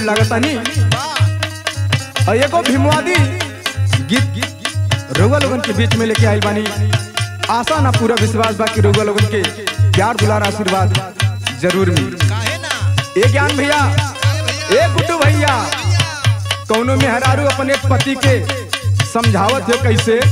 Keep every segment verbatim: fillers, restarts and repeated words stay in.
लागता नहीं। और एगो भीमवादी गीत रउआ लोगन के बीच में लेके आइल बानी। आशा ना पूरा विश्वास बा कि रउआ लोगन के प्यार दुलार आशीर्वाद जरूर मिली। ए ज्ञान भैया, ए गुड्डू भैया, कौनो मेहरारू अपने पति के समझावत है कैसे?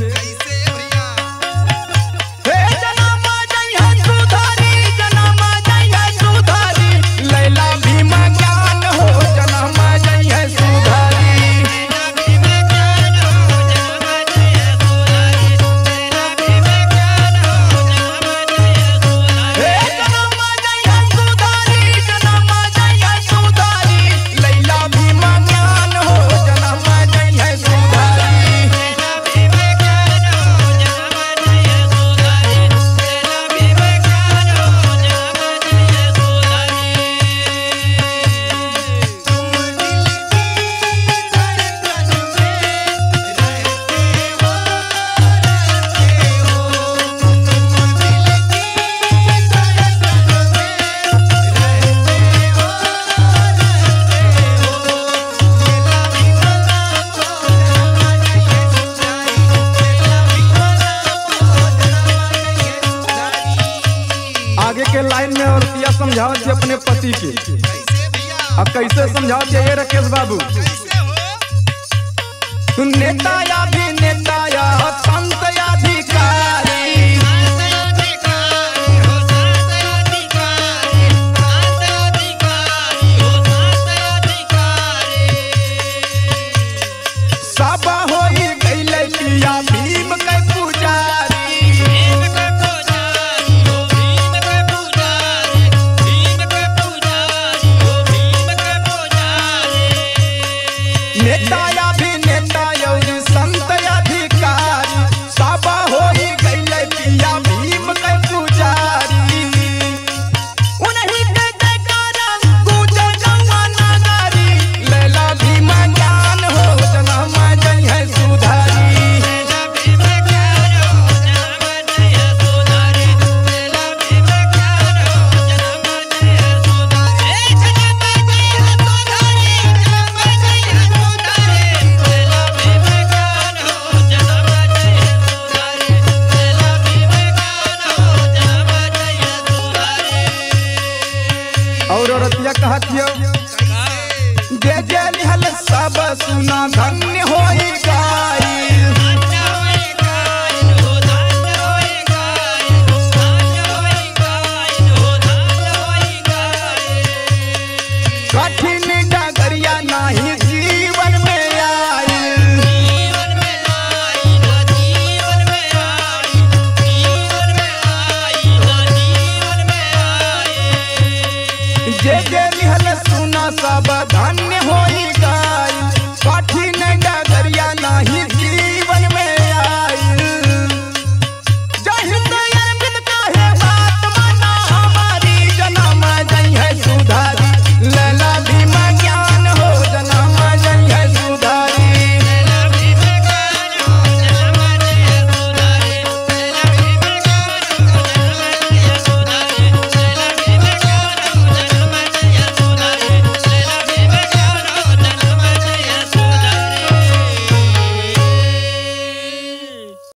लाइन में औरतिया समझावत है अपने पति के। अब कैसे समझावत है ये राकेश बाबू? नेता या भी नेता या संत या अधिकारी, सब होई गइले पिया भीम के पुजारी। नेता या भी नेता और संत अधिकारी, सब होई गइले पिया भीम के पुजारी। उन्हीं के जयकारा गूंजे गौवा नगरी, लैला भीम ज्ञान हो जन्म जय है सुधारी। और औरतिया कहत हियो, जे जे निहल सब सुना धन्य होई गाय।